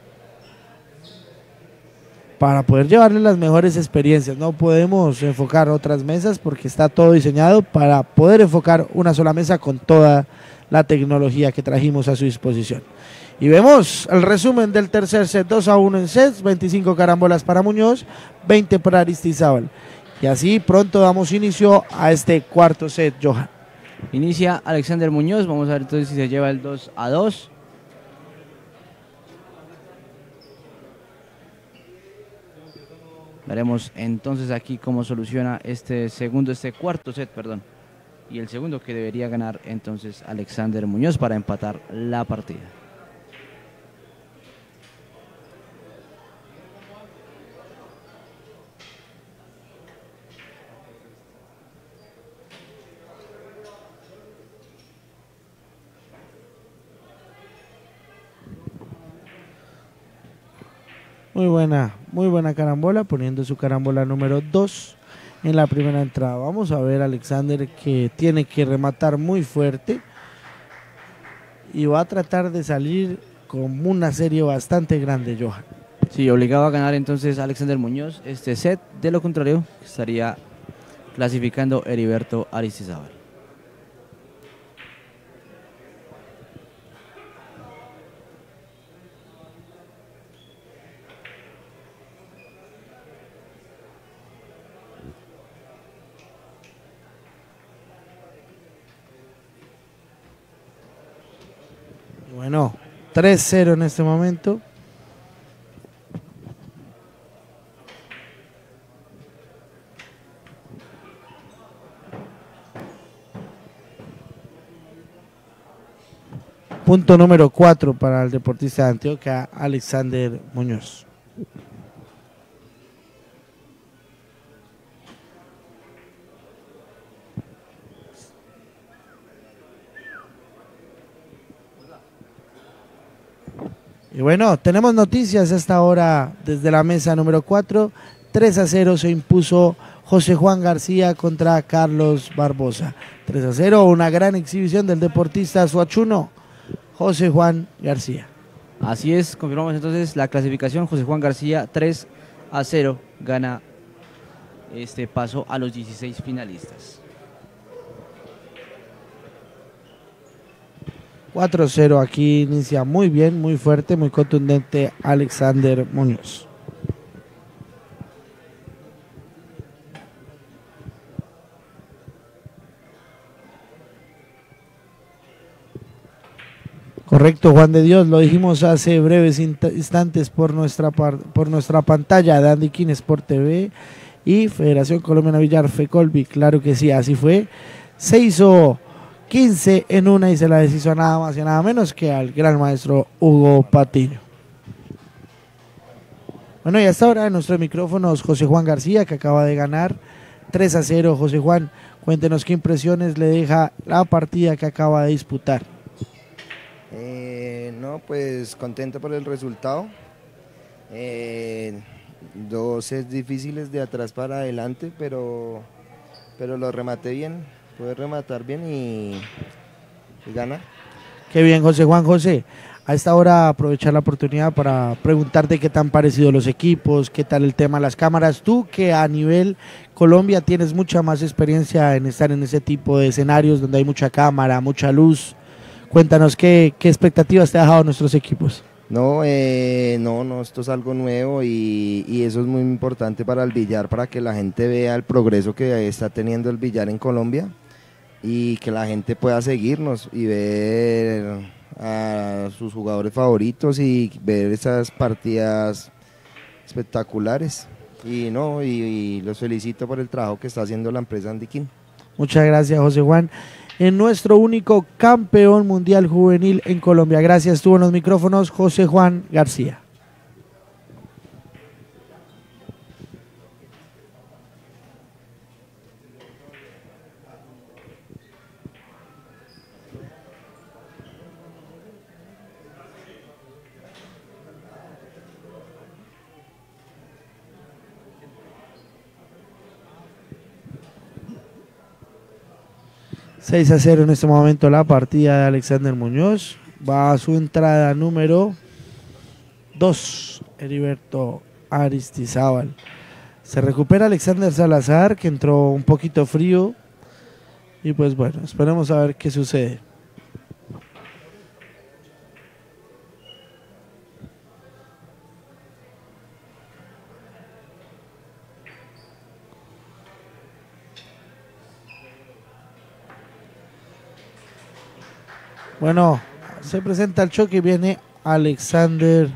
S2: para poder llevarle las mejores experiencias. No podemos enfocar otras mesas porque está todo diseñado para poder enfocar una sola mesa con toda la tecnología que trajimos a su disposición. Y vemos el resumen del tercer set: 2-1 en sets, 25 carambolas para Muñoz, 20 para Aristizábal. Y así pronto damos inicio a este cuarto set, Johan.
S1: Inicia Alexander Muñoz, vamos a ver entonces si se lleva el 2-2. Veremos entonces aquí cómo soluciona este cuarto set, perdón. Y el segundo que debería ganar entonces Alexander Muñoz para empatar la partida.
S2: Muy buena carambola, poniendo su carambola número 2 en la primera entrada. Vamos a ver a Alexander, que tiene que rematar muy fuerte y va a tratar de salir con una serie bastante grande, Johan.
S1: Sí, obligado a ganar entonces Alexander Muñoz este set, de lo contrario estaría clasificando Heriberto Aristizábal.
S2: Bueno, 3-0 en este momento. Punto número 4 para el deportista de Antioquia, Alexander Muñoz. Y bueno, tenemos noticias a esta hora desde la mesa número 4. 3-0 se impuso José Juan García contra Carlos Barbosa. 3-0, una gran exhibición del deportista suachuno José Juan García.
S1: Así es, confirmamos entonces la clasificación. José Juan García 3-0 gana este paso a los 16 finalistas.
S2: 4-0, aquí inicia muy bien, muy fuerte, muy contundente Alexander Muñoz. Correcto, Juan de Dios, lo dijimos hace breves instantes por nuestra pantalla de Andy Sport TV y Federación Colombiana Billar Fecolvi, claro que sí, así fue. Se hizo 15 en una y se la deshizo nada más y nada menos que al gran maestro Hugo Patiño. Bueno, y hasta ahora en nuestros micrófonos José Juan García, que acaba de ganar 3-0. José Juan, cuéntenos qué impresiones le deja la partida que acaba de disputar.
S3: No, pues contento por el resultado. Dos sets difíciles de atrás para adelante, pero lo rematé bien, pude rematar bien y ganar.
S2: Qué bien, José Juan. José, a esta hora aprovechar la oportunidad para preguntarte qué tan parecido los equipos, qué tal el tema de las cámaras. Tú que a nivel Colombia tienes mucha más experiencia en estar en ese tipo de escenarios donde hay mucha cámara, mucha luz. Cuéntanos qué expectativas te ha dejado nuestros equipos.
S3: No, esto es algo nuevo y eso es muy importante para el billar, para que la gente vea el progreso que está teniendo el billar en Colombia y que la gente pueda seguirnos y ver a sus jugadores favoritos y ver esas partidas espectaculares. Y los felicito por el trabajo que está haciendo la empresa Andiquín.
S2: Muchas gracias, José Juan. En nuestro único campeón mundial juvenil en Colombia. Gracias, estuvo en los micrófonos José Juan García. (6-0) en este momento la partida de Alexander Muñoz. Va a su entrada número 2, Heriberto Aristizábal. Se recupera Alexander Salazar, que entró un poquito frío. Y pues bueno, esperemos a ver qué sucede. Bueno, se presenta el choque y viene Alexander.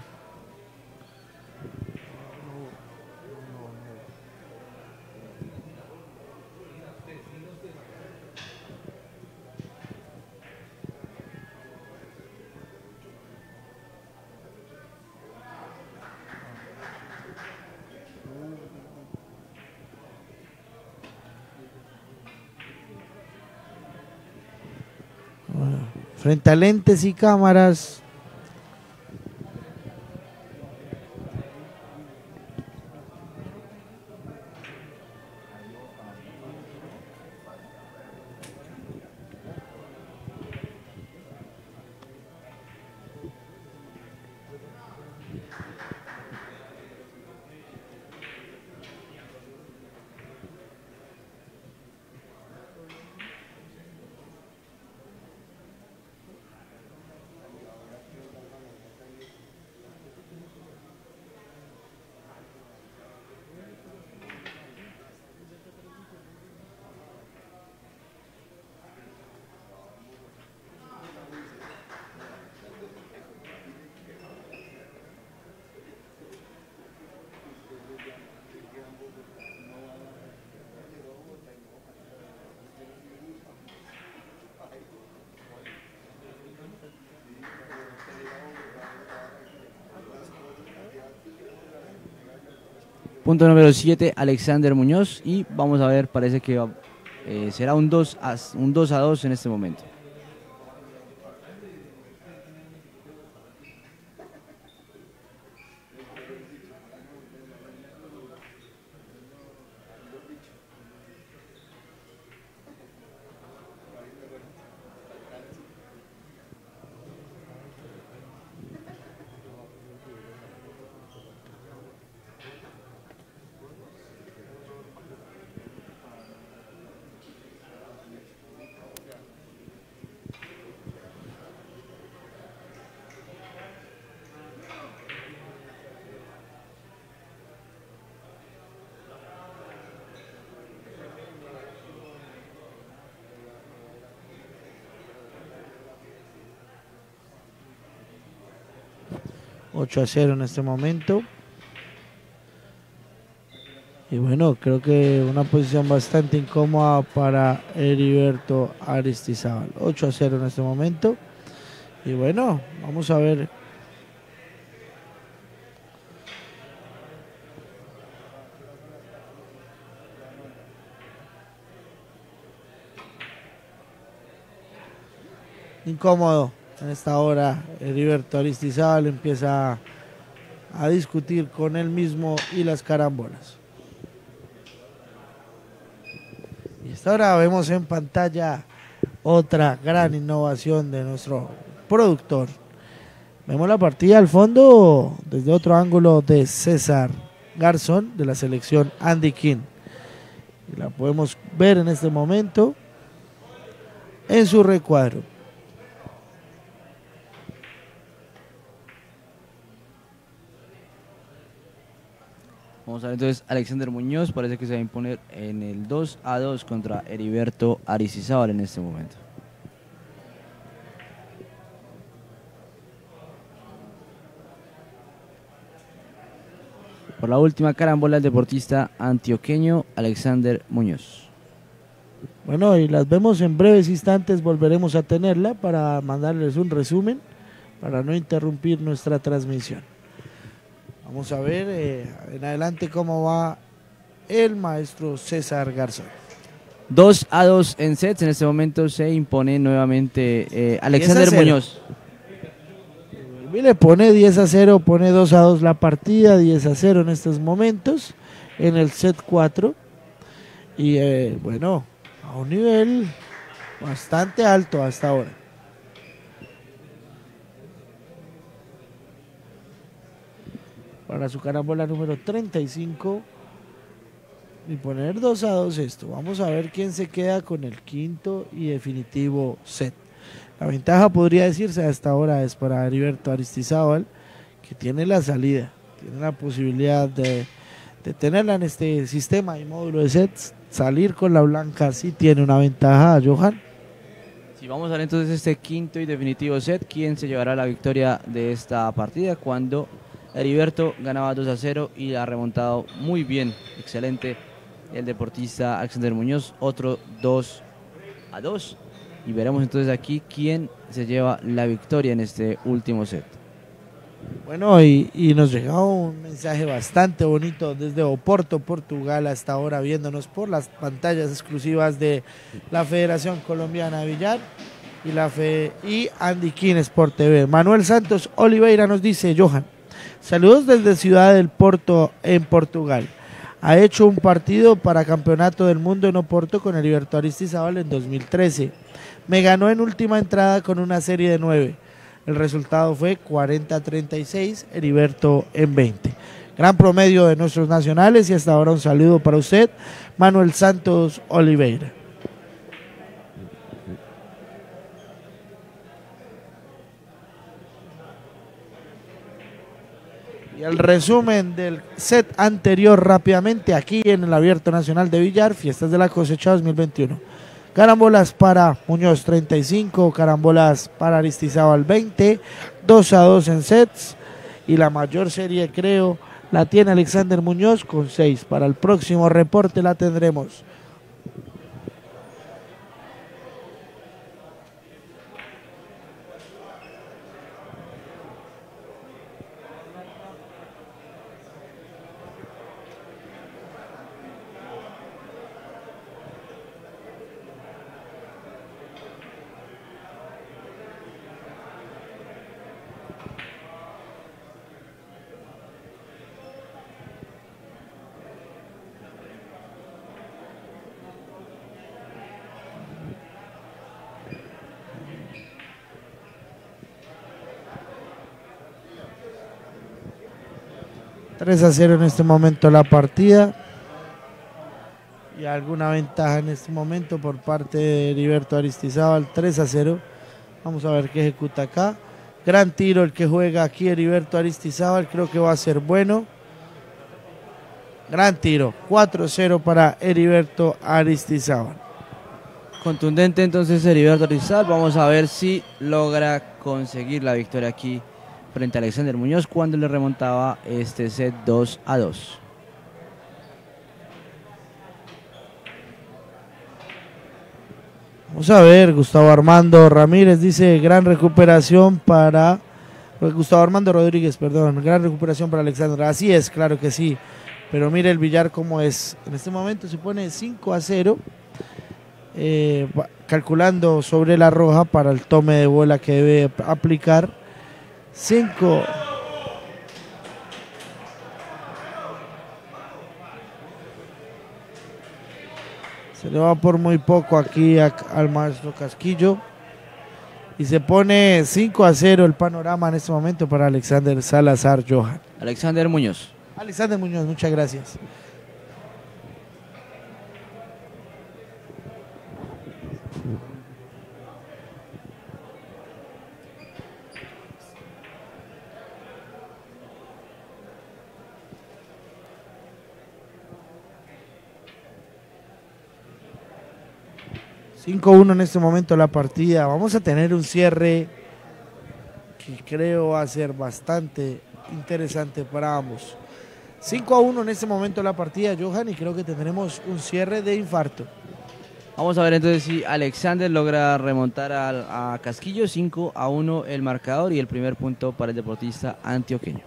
S2: Frente a lentes y cámaras.
S1: Punto número 7, Alexander Muñoz. Y vamos a ver, parece que será un 2-2 en este momento.
S2: 8-0 en este momento. Y bueno, creo que una posición bastante incómoda para Heriberto Aristizábal. 8-0 en este momento. Y bueno, vamos a ver. Incómodo en esta hora. Heriberto Aristizábal empieza a discutir con él mismo y las carambolas. Y hasta ahora vemos en pantalla otra gran innovación de nuestro productor. Vemos la partida al fondo desde otro ángulo de César Garzón de la selección Andy King. Y la podemos ver en este momento en su recuadro.
S1: Vamos a ver entonces, Alexander Muñoz parece que se va a imponer en el 2-2 contra Heriberto Aristizábal en este momento. Por la última carambola, el deportista antioqueño Alexander Muñoz.
S2: Bueno, y las vemos en breves instantes, volveremos a tenerla para mandarles un resumen, para no interrumpir nuestra transmisión. Vamos a ver en adelante cómo va el maestro César Garzón.
S1: 2-2 en sets, en este momento se impone nuevamente Alexander Muñoz.
S2: Y le pone 10-0, pone 2-2 la partida, 10-0 en estos momentos, en el set 4. Y bueno, a un nivel bastante alto hasta ahora. Para su carambola número 35 y poner 2-2 esto. Vamos a ver quién se queda con el quinto y definitivo set. La ventaja, podría decirse, hasta ahora es para Heriberto Aristizábal, que tiene la salida, tiene la posibilidad de tenerla en este sistema y módulo de sets. Salir con la blanca sí tiene una ventaja, Johan.
S1: Si vamos a ver entonces este quinto y definitivo set, ¿quién se llevará la victoria de esta partida? Cuando Heriberto ganaba 2-0 y ha remontado muy bien, excelente el deportista Alexander Muñoz, otro 2-2. Y veremos entonces aquí quién se lleva la victoria en este último set.
S2: Bueno, y nos llegó un mensaje bastante bonito desde Oporto, Portugal, hasta ahora viéndonos por las pantallas exclusivas de la Federación Colombiana de Billar y Andy King Sport TV. Manuel Santos Oliveira nos dice: Johan, saludos desde Ciudad del Porto en Portugal. Ha hecho un partido para Campeonato del Mundo en Oporto con Heriberto Aristizábal en 2013. Me ganó en última entrada con una serie de 9. El resultado fue 40-36, Heriberto en 20. Gran promedio de nuestros nacionales y hasta ahora un saludo para usted, Manuel Santos Oliveira. Y el resumen del set anterior rápidamente aquí en el Abierto Nacional de Billar, Fiestas de la Cosecha 2021. Carambolas para Muñoz 35, carambolas para Aristizábal 20, 2-2 en sets y la mayor serie creo la tiene Alexander Muñoz con 6. Para el próximo reporte la tendremos. $3-0 en este momento la partida y alguna ventaja en este momento por parte de Heriberto Aristizábal. 3-0. Vamos a ver qué ejecuta acá. Gran tiro el que juega aquí Heriberto Aristizábal, creo que va a ser bueno. Gran tiro, 4-0 para Heriberto Aristizábal.
S1: Contundente entonces Heriberto Aristizábal. Vamos a ver si logra conseguir la victoria aquí frente a Alexander Muñoz cuando le remontaba este set 2-2.
S2: Vamos a ver, Gustavo Armando Ramírez dice, gran recuperación para... Gustavo Armando Rodríguez, perdón, gran recuperación para Alexander. Así es, claro que sí. Pero mire el billar cómo es. En este momento se pone 5-0. Calculando sobre la roja para el tome de bola que debe aplicar. 5. Se le va por muy poco aquí al maestro Casquillo. Y se pone 5-0 el panorama en este momento para Alexander Salazar Johan.
S1: Alexander Muñoz.
S2: Alexander Muñoz, muchas gracias. ...5-1 en este momento la partida. Vamos a tener un cierre que creo va a ser bastante interesante para ambos. 5-1 en este momento la partida, Johan, y creo que tendremos un cierre de infarto.
S1: Vamos a ver entonces si Alexander logra remontar a Casquillo. 5-1 el marcador y el primer punto para el deportista antioqueño.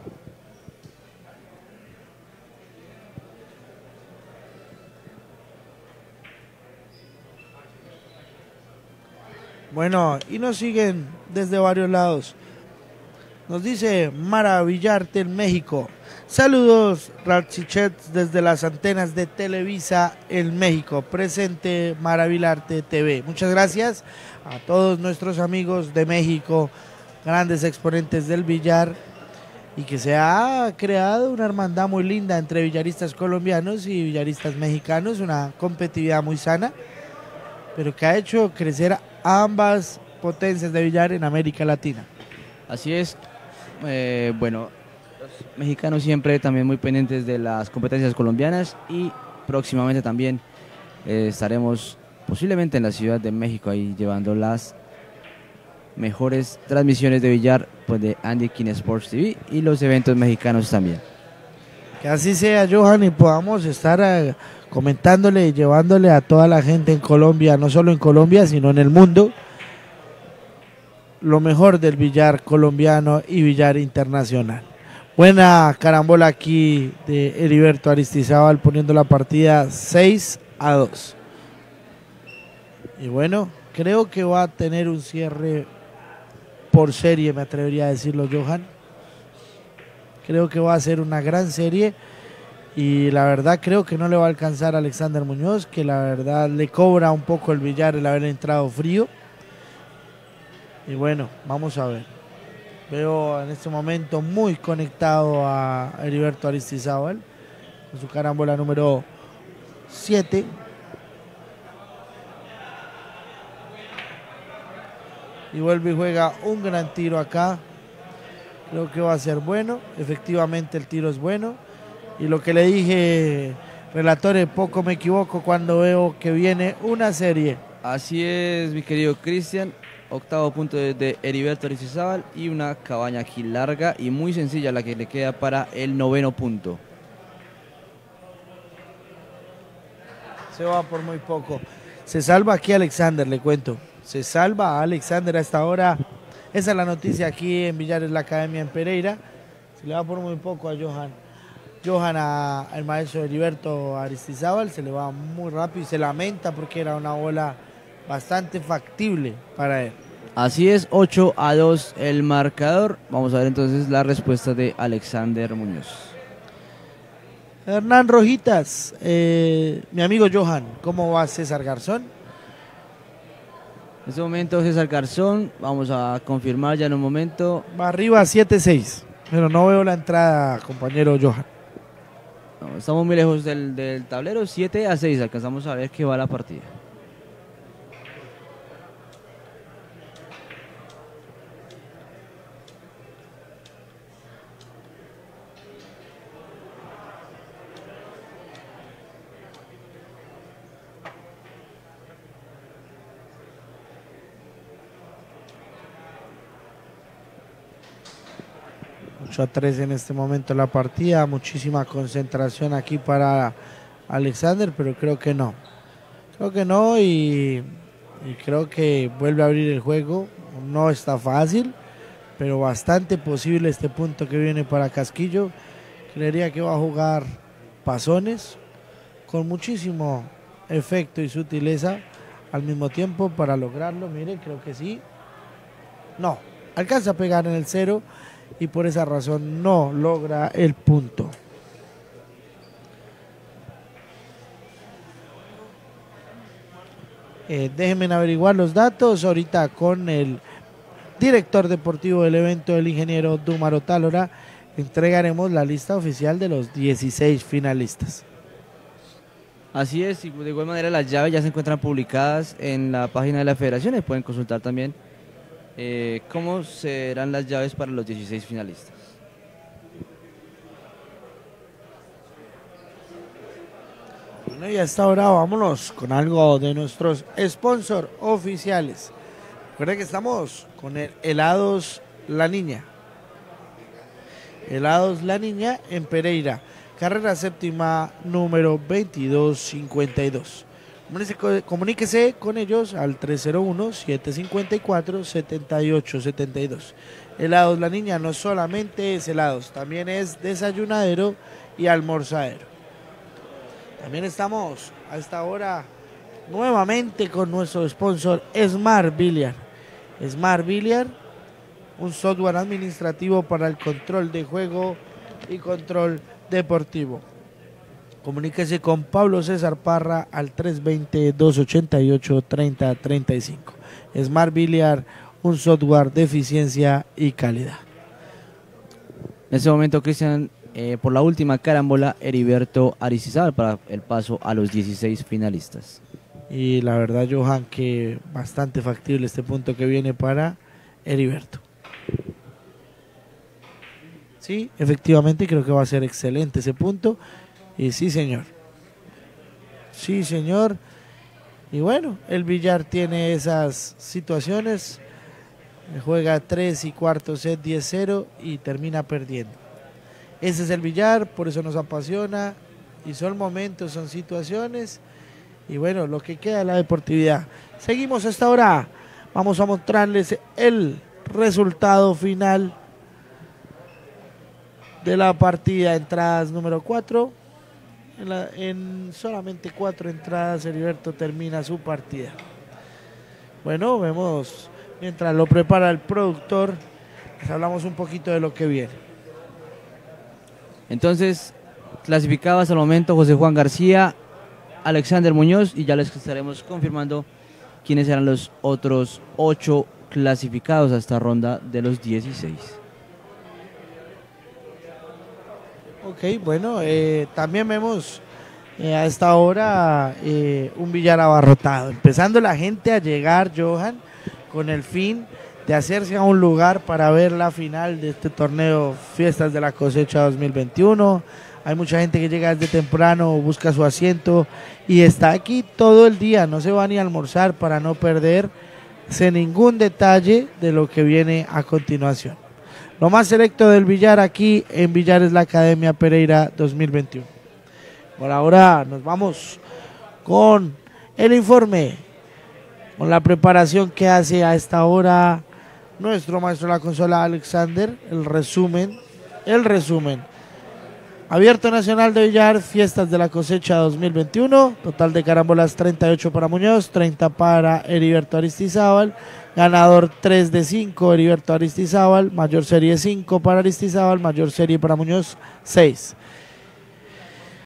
S2: Bueno, y nos siguen desde varios lados. Nos dice Maravillarte en México. Saludos, Ratchichet, desde las antenas de Televisa en México. Presente Maravillarte TV. Muchas gracias a todos nuestros amigos de México, grandes exponentes del billar, y que se ha creado una hermandad muy linda entre billaristas colombianos y billaristas mexicanos, una competitividad muy sana, pero que ha hecho crecer a ambas potencias de billar en América Latina.
S1: Así es. Bueno, los mexicanos siempre también muy pendientes de las competencias colombianas y próximamente también estaremos posiblemente en la Ciudad de México ahí llevando las mejores transmisiones de billar pues, de Andy King Sports TV y los eventos mexicanos también.
S2: Que así sea, Johan, y podamos estar comentándole y llevándole a toda la gente en Colombia, no solo en Colombia, sino en el mundo, lo mejor del billar colombiano y billar internacional. Buena carambola aquí de Heriberto Aristizábal poniendo la partida 6-2. Y bueno, creo que va a tener un cierre por serie, me atrevería a decirlo, Johan. Creo que va a ser una gran serie y la verdad creo que no le va a alcanzar a Alexander Muñoz, que la verdad le cobra un poco el billar el haber entrado frío. Y bueno, vamos a ver. Veo en este momento muy conectado a Heriberto Aristizábal con su carambola número 7. Y vuelve y juega un gran tiro acá. Creo que va a ser bueno. Efectivamente el tiro es bueno. Y lo que le dije, relatores, poco me equivoco cuando veo que viene una serie.
S1: Así es, mi querido Cristian. Octavo punto de Heriberto Aristizábal y una cabaña aquí larga y muy sencilla la que le queda para el noveno punto.
S2: Se va por muy poco. Se salva aquí Alexander, le cuento. Se salva a Alexander a esta hora. Esa es la noticia aquí en Billares, la Academia en Pereira. Se le va por muy poco a Johan. Johan al maestro Heriberto Aristizábal. Se le va muy rápido y se lamenta porque era una bola bastante factible para él.
S1: Así es, 8-2 el marcador. Vamos a ver entonces la respuesta de Alexander Muñoz.
S2: Hernán Rojitas, mi amigo Johan, ¿cómo va César Garzón?
S1: En este momento César Garzón, vamos a confirmar ya en un momento.
S2: Va arriba 7-6, pero no veo la entrada, compañero Johan.
S1: No, estamos muy lejos del tablero, 7-6, alcanzamos a ver qué va la partida.
S2: 8-3 en este momento la partida, muchísima concentración aquí para Alexander, pero creo que no. Creo que no y creo que vuelve a abrir el juego. No está fácil, pero bastante posible este punto que viene para Casquillo. Creería que va a jugar pasones con muchísimo efecto y sutileza al mismo tiempo para lograrlo. Mire, creo que sí. No, alcanza a pegar en el 0 y por esa razón no logra el punto. Déjenme averiguar los datos ahorita con el director deportivo del evento, el ingeniero Dúmaro Tálora. Entregaremos la lista oficial de los 16 finalistas.
S1: Así es, y de igual manera las llaves ya se encuentran publicadas en la página de la federación y pueden consultar también cómo serán las llaves para los 16 finalistas.
S2: Bueno, y hasta ahora vámonos con algo de nuestros sponsors oficiales. Recuerden que estamos con el Helados La Niña. Helados La Niña en Pereira, carrera séptima número 2252. Comuníquese con ellos al 301-754-7872. Helados La Niña no solamente es helados, también es desayunadero y almorzadero. También estamos a esta hora nuevamente con nuestro sponsor Smart Billiard. Smart Billiard, un software administrativo para el control de juego y control deportivo. Comuníquese con Pablo César Parra al 320-288-3035. Smart Billiard, un software de eficiencia y calidad.
S1: En este momento, Cristian, por la última carambola, Heriberto Aristizábal para el paso a los 16 finalistas.
S2: Y la verdad, Johan, que bastante factible este punto que viene para Heriberto. Sí, efectivamente creo que va a ser excelente ese punto. Y sí, señor. Sí, señor. Y bueno, el billar tiene esas situaciones. Juega 3 y cuarto set 10-0 y termina perdiendo. Ese es el billar, por eso nos apasiona. Y son momentos, son situaciones. Y bueno, lo que queda de la deportividad. Seguimos hasta ahora. Vamos a mostrarles el resultado final de la partida. Entradas número 4. En solamente 4 entradas, Heriberto termina su partida. Bueno, vemos, mientras lo prepara el productor, les hablamos un poquito de lo que viene.
S1: Entonces, clasificados hasta el momento José Juan García, Alexander Muñoz, y ya les estaremos confirmando quiénes serán los otros 8 clasificados a esta ronda de los 16.
S2: Ok, bueno, también vemos a esta hora un billar abarrotado, empezando la gente a llegar, Johan, con el fin de hacerse a un lugar para ver la final de este torneo Fiestas de la Cosecha 2021. Hay mucha gente que llega desde temprano, busca su asiento y está aquí todo el día, no se va ni a almorzar para no perderse ningún detalle de lo que viene a continuación. Lo más selecto del billar aquí en Billares La Academia Pereira 2021. Por ahora nos vamos con el informe, con la preparación que hace a esta hora nuestro maestro de la consola Alexander, el resumen. Abierto Nacional de Billar, Fiestas de la Cosecha 2021, total de carambolas 38 para Muñoz, 30 para Heriberto Aristizábal, ganador 3 de 5 Heriberto Aristizábal, mayor serie 5 para Aristizábal, mayor serie para Muñoz 6.